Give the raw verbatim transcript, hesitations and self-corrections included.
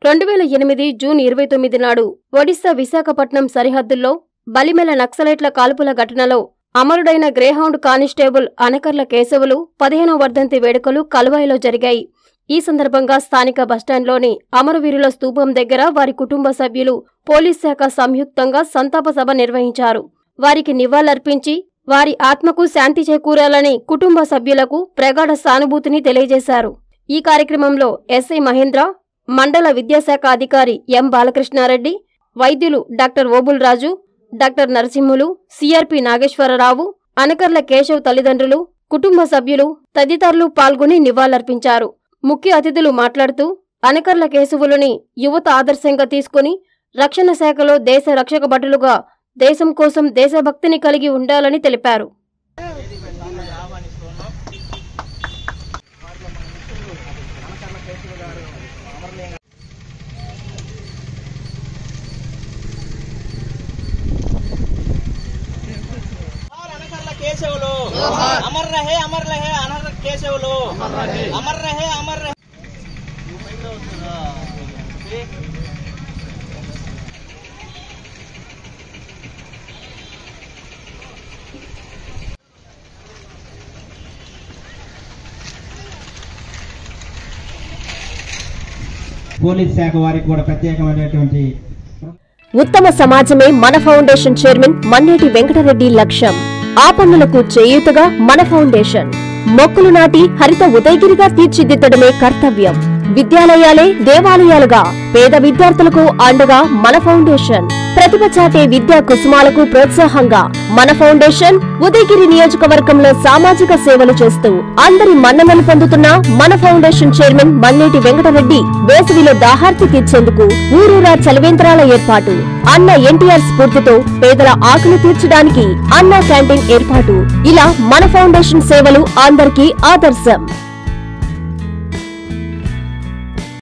రెండు వేల ఎనిమిది జూన్ ఇరవై తొమ్మిది నాడు ఒడిశా విశాఖపట్నం సరిహద్దుల్లో బలిమెల నక్సలైట్ల కాల్పుల ఘటనలో అమరుడైన గ్రేహౌండ్ కానిస్టేబుల్ అనకర్ల కేశవులు పదిహేనవ వర్ధంతి వేడుకలు కలువాయిలో జరిగాయి. ఈ సందర్భంగా స్థానిక బస్టాండ్లోని అమరవీరుల స్తూపం దగ్గర వారి కుటుంబ సభ్యులు పోలీస్ శాఖ సంయుక్తంగా సంతాప సభ నిర్వహించారు. వారికి నివాళులర్పించి వారి ఆత్మకు శాంతి చేకూరాలని కుటుంబ సభ్యులకు ప్రగాఢ సానుభూతిని తెలియజేశారు. ఈ కార్యక్రమంలో ఎస్ఐ మహేంద్ర, మండల విద్యాశాఖ అధికారి ఎం బాలకృష్ణారెడ్డి, వైద్యులు doctor Obul Raju, doctor Narasimhulu, CRP Nageswararao, Anakarla Keshav తల్లిదండ్రులు, కుటుంబ సభ్యులు తదితరులు పాల్గొని నివాళులర్పించారు. ముఖ్య అతిథులు మాట్లాడుతూ అనకర్ల కేశవులని యువత ఆదర్శంగా తీసుకుని రక్షణ శాఖలో దేశ రక్షక భటులుగా దేశం కోసం దేశభక్తిని కలిగి ఉండాలని తెలిపారు. अमर रहे अमर रहे अनर केशवुलु अमर रहे अमर रहे పోలీస్ శాఖ వారికి కూడా ప్రత్యేకమైనటువంటి ఉత్తమ సమాజమే మన ఫౌండేషన్ చైర్మన్ మన్నేటి వెంకటరెడ్డి లక్ష్యం. ఆ పనులకు చేయూతగా మన ఫౌండేషన్ మొక్కలు నాటి హరిత ఉదయగిరిగా తీర్చిదిద్దడమే కర్తవ్యం. విద్యాలయాలే దేవాలయాలుగా పేద విద్యార్థులకు అండగా మన ఫౌండేషన్. ప్రతిభ చాటే విద్యా కుసుమాలకు ప్రోత్సాహంగా మన ఫౌండేషన్ ఉదయగిరి నియోజకవర్గంలో సామాజిక సేవలు చేస్తూ అందరి మన్ననలు పొందుతున్న మన ఫౌండేషన్ చైర్మన్ మన్నేటి వెంకటరెడ్డి వేసవిలో దాహార్తి తీర్చేందుకు ఊరూరా చలివేంద్రాల ఏర్పాటు, అన్న ఎన్టీఆర్ స్ఫూర్తితో పేదల ఆకలి తీర్చడానికి అన్న క్యాంటీన్ ఏర్పాటు, ఇలా మన ఫౌండేషన్ సేవలు అందరికీ ఆదర్శం.